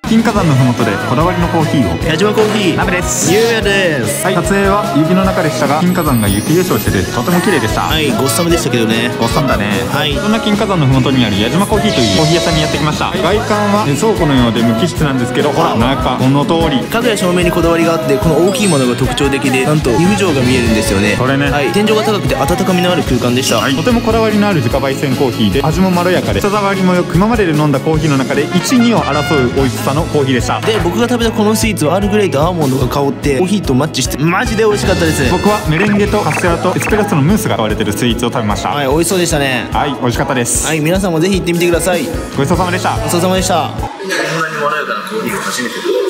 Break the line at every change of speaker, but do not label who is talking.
金華山のふもとでこだわりのコーヒーを。
矢島コーヒー
鍋です。
ゆうやです。
はい、撮影は雪の中でしたが、金華山が雪化粧しててとても綺麗でした。
はい、ごっさまでしたけどね。
おっさんだね。
はい、
そんな金華山のふもとにある矢島コーヒーというコーヒー屋さんにやってきました。外観は倉庫のようで無機質なんですけど、ほら中この通り
家具や照明にこだわりがあって、この大きいものが特徴的で、なんと岐阜城が見えるんですよね。
これね、
はい、天井が高くて温かみのある空間でした。
はい、とてもこだわりのある自家焙煎コーヒーで、味もまろやかで舌触りもよく、今までで飲んだコーヒーの中で1、2を争う美味しさのコーヒーでした。
で、僕が食べたこのスイーツはアールグレイとアーモンドが香ってコーヒーとマッチしてマジで美味しかったです。
僕はメレンゲとカステラとエスプレッソのムースが使われてるスイーツを食べました。
はい、美味しそうでしたね。
はい、美味しかったです。
はい、皆さんもぜひ行ってみてください。
ごちそうさまでした。
ごちそうさまでした。
こんなにまろやかなコーヒーが初めて。